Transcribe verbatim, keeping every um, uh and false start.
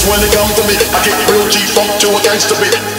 when it comes to me. I get real G-funk to a gangster beat.